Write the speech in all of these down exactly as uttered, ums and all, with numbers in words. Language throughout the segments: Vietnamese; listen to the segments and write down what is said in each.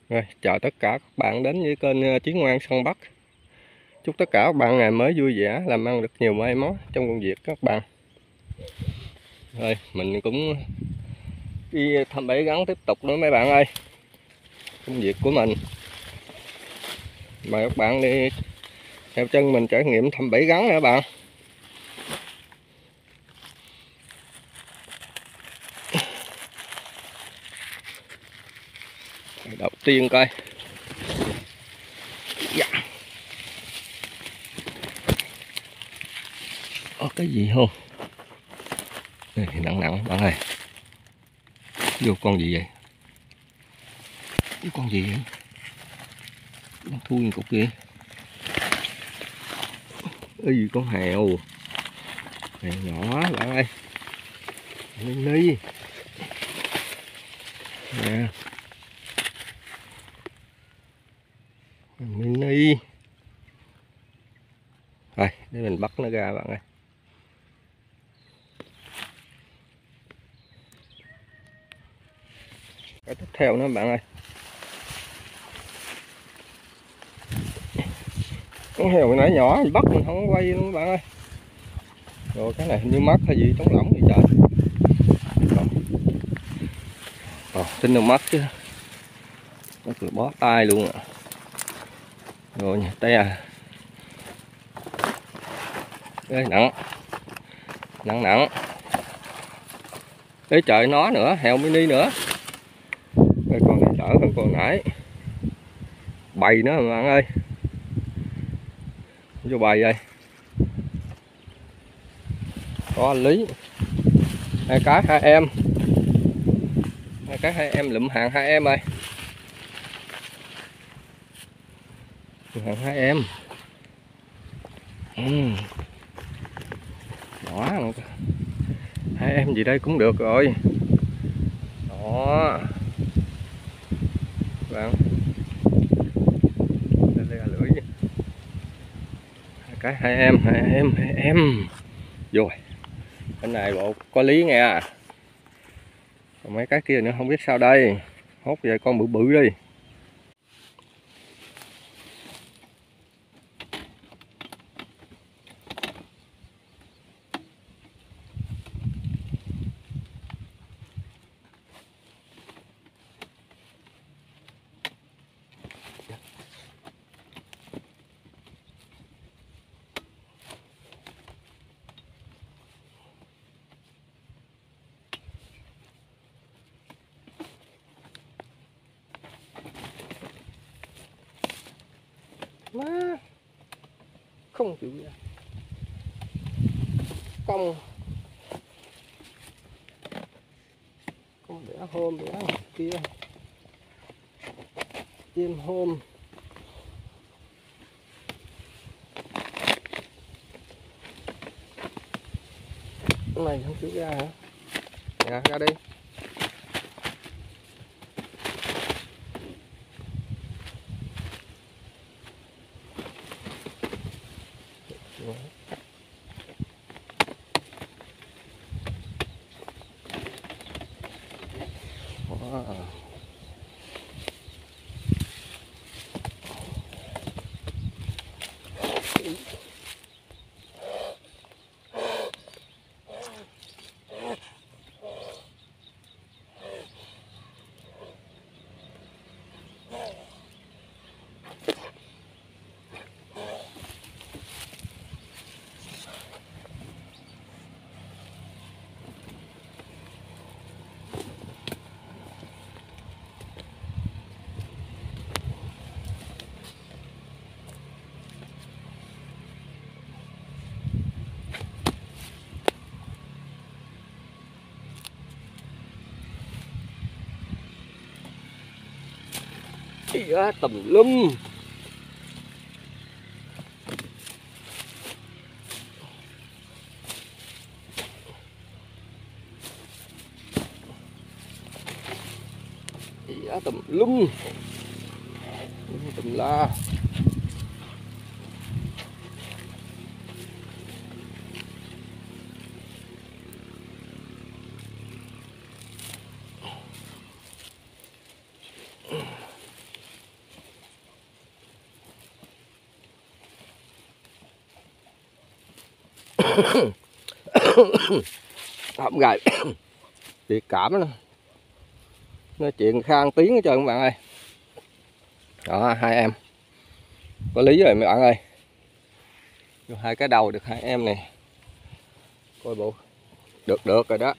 Rồi, chào tất cả các bạn đến với kênh Chí Ngoan Săn Bắt. Chúc tất cả các bạn ngày mới vui vẻ, làm ăn được nhiều may mắn trong công việc các bạn. Rồi, mình cũng đi thăm bẫy gắn tiếp tục nữa mấy bạn ơi. Công việc của mình. Mời các bạn đi theo chân mình trải nghiệm thăm bẫy gắn nữa bạn. Đầu tiên coi. Dạ. Có cái gì không? Đây, nặng nặng bạn ơi. Vô con gì vậy? Cái con gì vậy? Nó thui cục gì? Cái gì con hèo? Hèo nhỏ bạn ơi. Mini. Nè. Mini. Rồi, để mình bắt nó ra bạn ơi. Cái tiếp theo nữa bạn ơi. Con heo nãy nhỏ mình bắt mình không quay luôn bạn ơi. Rồi cái này hình như mất hay gì, trống lỏng gì trời. Ồ, tính đâu mất chứ. Nó cứ bó tay luôn ạ. À. Rồi nha, tay à. Ê, nặng. Nặng nặng. Ê trời, nó nữa, heo mini nữa. Ê, con này đỡ hơn con nãy. Bầy nữa mà bạn ơi. Vô bầy đây. Có anh Lý. Hai cái hai em. Hai cái hai em lụm hàng hai em ơi. Hàng hai em. Ừ. Đó. Hai em gì đây cũng được rồi. Đó. Bạn. Đây là lưỡi. Hai cái hai em, hai em, hai em. Rồi. Cái này bộ có lý nghe. Còn mấy cái kia nữa không biết sao đây. Hốt về con bự bự đi. Má không chịu ra công con đẻ hôm đẻ kia chim hôm cái này không chịu ra hả? Dạ, ra đi. Wow. Dạ, tùm lum. Dạ, tùm lum. Tùm la. Không gài bị cảm nữa. Nói chuyện khang tiếng hết trơn các bạn ơi. Đó, hai em có lý rồi mấy bạn ơi. Vô hai cái đầu được hai em này. Coi bộ được được rồi đó.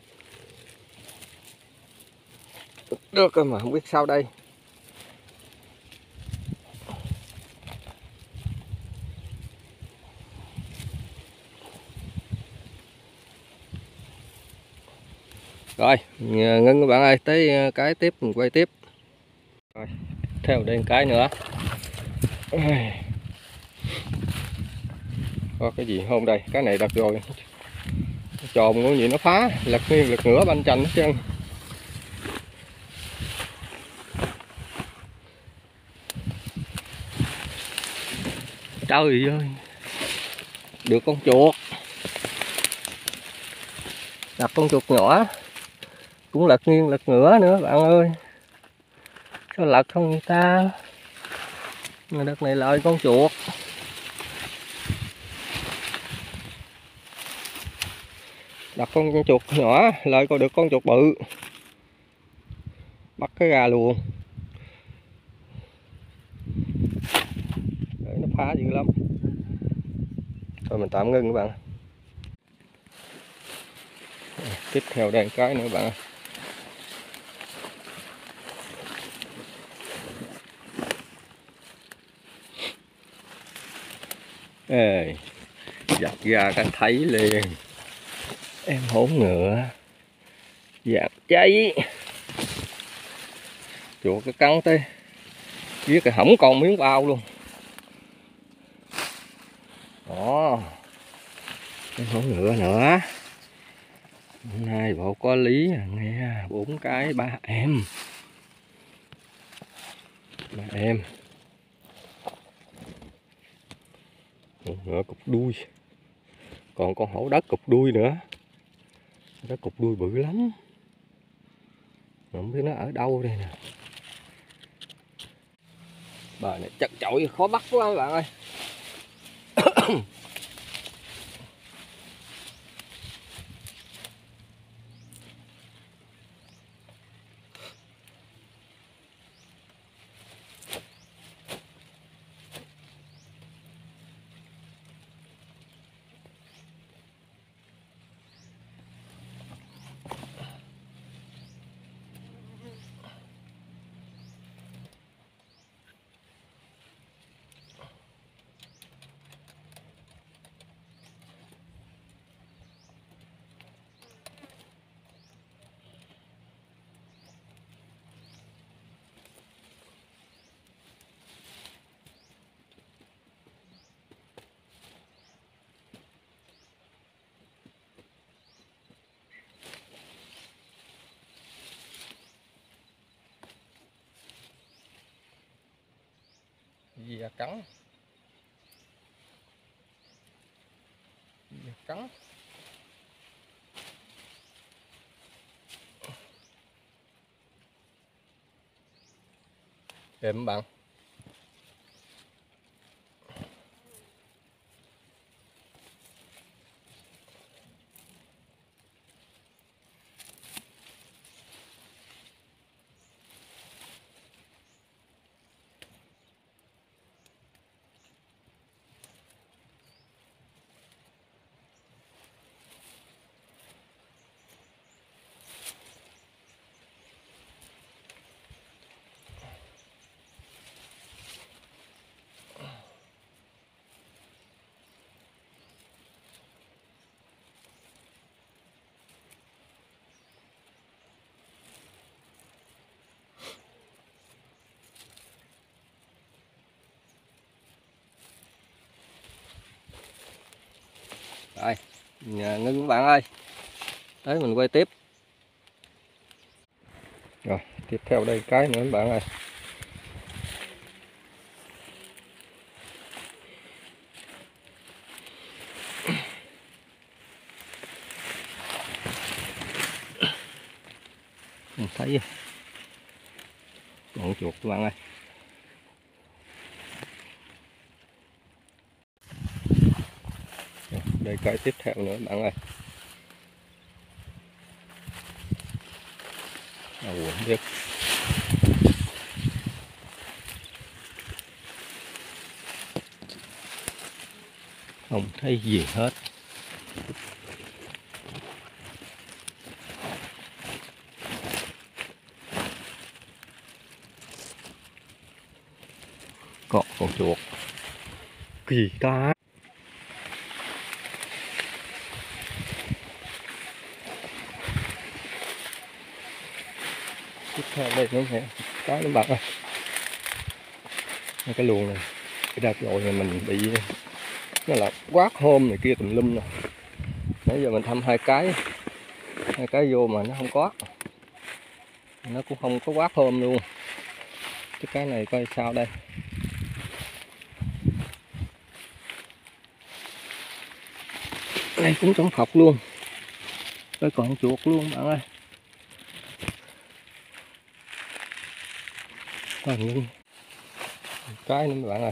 Được, được rồi mà không biết sao đây. Rồi, ngưng các bạn ơi, tới cái tiếp mình quay tiếp. Rồi, theo đây cái nữa. Có cái gì không đây? Cái này đặt rồi. Tròn có gì nó phá, lật nghiêng lật ngửa banh chành hết trơn. Trời ơi. Được con chuột. Đặt con chuột nhỏ. Cũng lật nghiêng lật ngửa nữa bạn ơi. Sao lật không người ta? Mà đợt này lại con chuột. Đặt con chuột nhỏ lại còn được con chuột bự. Bắt cái gà luôn. Đấy, nó phá dữ lắm. Rồi mình tạm ngưng các bạn. Tiếp theo đây cái nữa bạn. Ê, giặt ra cái thấy liền. Em hổ ngựa dạng cháy. Chuột cái cắn tới với cái hổng còn miếng bao luôn. Đó, em hổ ngựa nữa. Hôm nay bộ có lý à, nghe bốn cái ba em ba em ngựa cục đuôi, còn con hổ đất cục đuôi nữa. Nó cục đuôi bự lắm, không biết nó ở đâu đây nè. Bờ này chật chội khó bắt quá các bạn ơi. Gì à, cắn gì à, cắn em bạn. Rồi, ngưng các bạn ơi, tới mình quay tiếp. Rồi, tiếp theo đây cái nữa các bạn ơi. Mình thấy con chuột các bạn ơi. đây cái tiếp theo nữa bạn ơi. À, quên biết. Không thấy gì hết. Có con chuột. Kỳ ta. Tiếp theo đây nữa nè, cái nó bật ơi. Cái luồng này, cái đợt rồi này mình bị nó là quát hôm này kia tùm lum nè. Nãy giờ mình thăm hai cái, hai cái vô mà nó không có, nó cũng không có quát hôm luôn. Cái cái này coi sao đây. Đây cũng trong phọc luôn, đây còn chuột luôn bạn ơi. Còn như cái nữa các bạn ơi.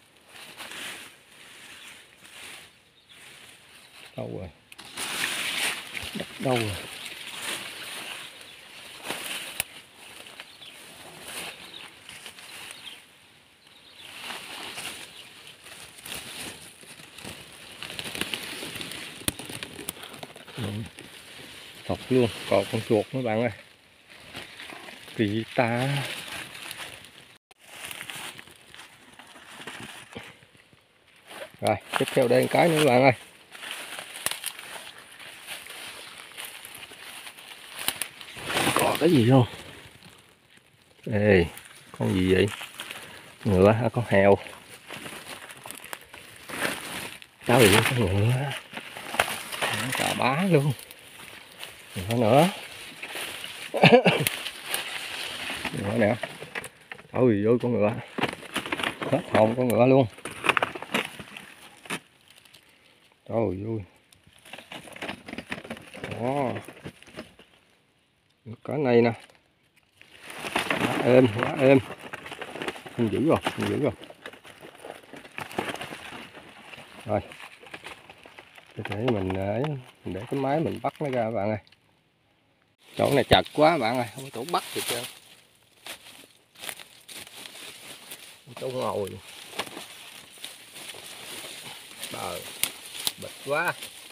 Đâu rồi? Đất đâu rồi? Phọc luôn, còn con chuột mấy bạn ơi. Kỳ ta. Rồi, tiếp theo đây một cái nữa các bạn ơi. Có cái gì không? Ê, con gì vậy? Ngựa hả? Con heo. Sao vậy con ngựa? Cà bá luôn. Nữa nữa. Nữa nè. Ôi ôi con ngựa. Hết hồn con ngựa luôn. Trời ơi. Đó. Cái này nè. Quá êm, quá êm. Không giữ rồi, không giữ rồi. Rồi. Để thể mình ấy, mình để cái máy mình bắt nó ra các bạn ơi. Chỗ này chật quá bạn ơi, không có chỗ bắt được trơn. Chỗ ngồi. Bờ. Bịch quá.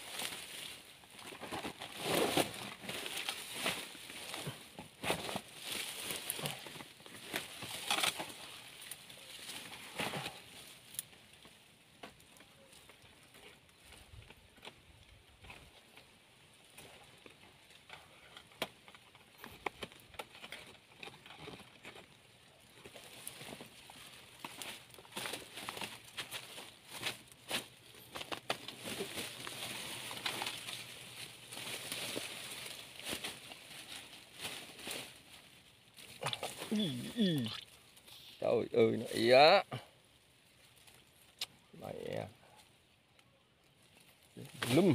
Trời ơi nó ỉa. Mẹ. Lum.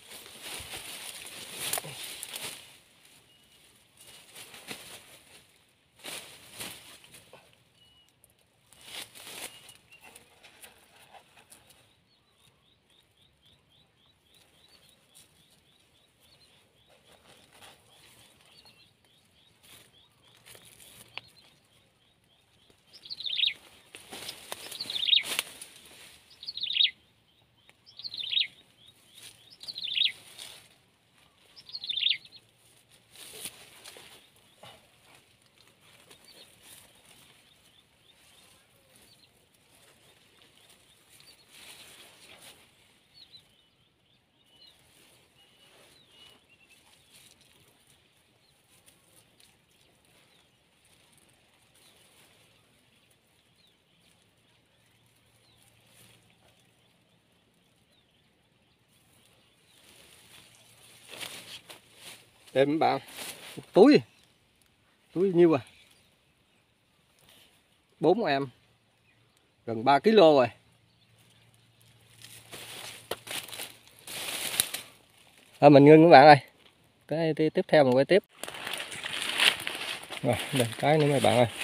Đây mấy bạn, một túi, túi nhiêu à? Bốn em, gần ba ki lô rồi. Thôi mình ngưng các bạn ơi, cái tiếp theo mình quay tiếp. Rồi, đây cái nữa mấy bạn ơi.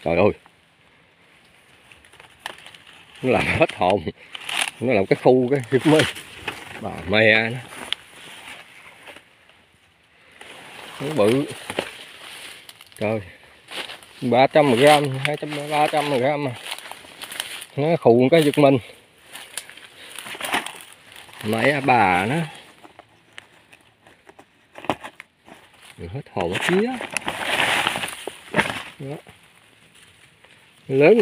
Trời ơi, nó làm hết hồn, nó làm cái khu cái cái mê bà mẹ nó, nó bự. Trời, ba trăm gram, hai trăm ba trăm gram mà nó khù cái giật mình mẹ bà nó. Rồi hết hồn hết vía đó. Lớn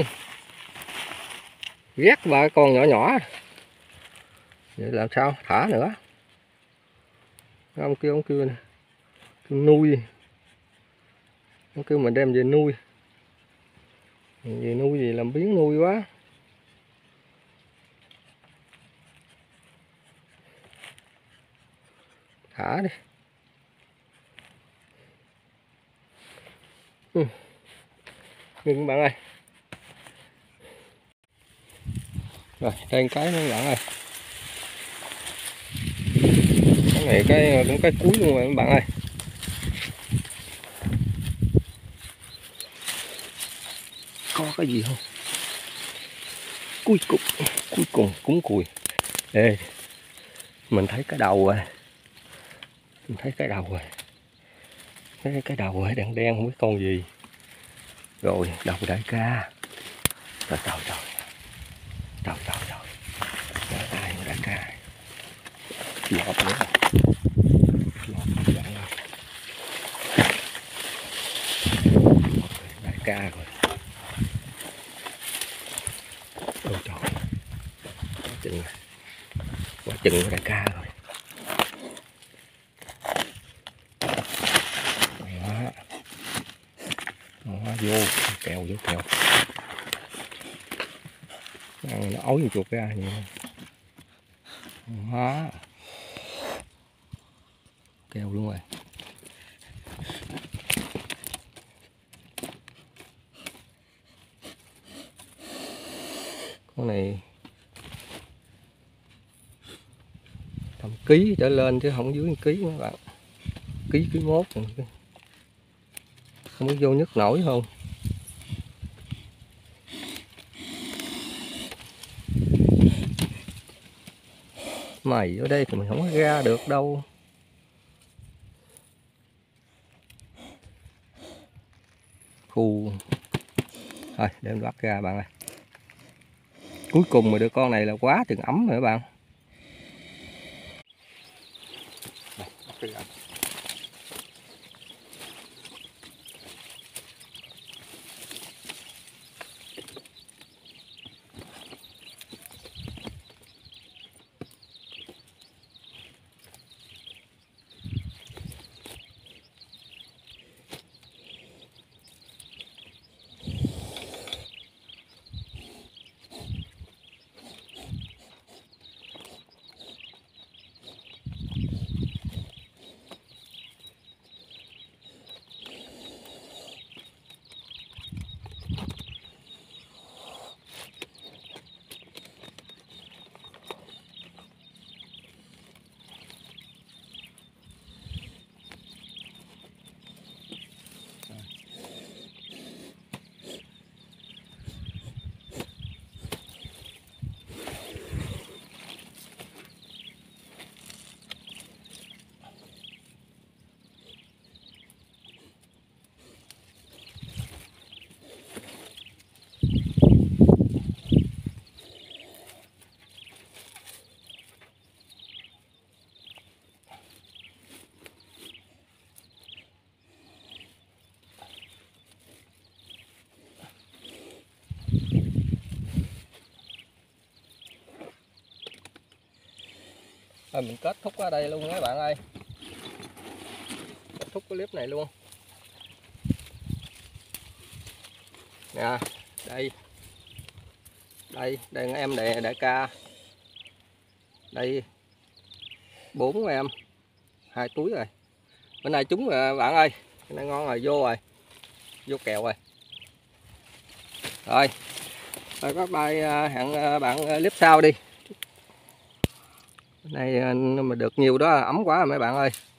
ghét ba con nhỏ nhỏ vậy làm sao thả nữa. Ông kêu ông kêu nè, kêu nuôi, ông kêu mình đem về nuôi, về nuôi gì làm biến nuôi quá. Thả đi. Ừ. Nhưng các bạn ơi, rồi đây cái nó bạn ơi, cái này cái cũng cái cuối luôn rồi các bạn ơi. Có cái gì không? Cuối cùng cuối cùng cúng cùi. Ê, mình thấy cái đầu rồi, mình thấy cái đầu rồi, cái cái đầu rồi đen đen không biết con gì. Rồi đầu đại ca. Trời trời trời, trời trời trời, đại ca đại ca lọt nữa, lọt bạn ơi, đại ca rồi. Ôi trời, quá chừng, quá chừng của đại ca rồi. Đó, đó, vô kèo vô kèo, ăn nó ối như chuột ra vậy. Đó, kèo luôn rồi. Con này tầm ký trở lên chứ không dưới ký các bạn, ký ký mốt, không biết vô nhức nổi không. Mày ở đây thì mình không có ra được đâu. Khu thôi đem bắt ra bạn ơi. Cuối cùng mà đưa con này là quá chừng ấm rồi các bạn. Rồi mình kết thúc ở đây luôn các bạn ơi, kết thúc cái clip này luôn nè. Đây đây đây em đại đại ca, đây bốn em, hai túi rồi. Bữa nay trúng rồi bạn ơi, cái này ngon rồi, vô rồi, vô kèo rồi. Rồi rồi các bạn hẹn bạn clip sau đi. Cái này mà được nhiều đó, ấm quá rồi mấy bạn ơi.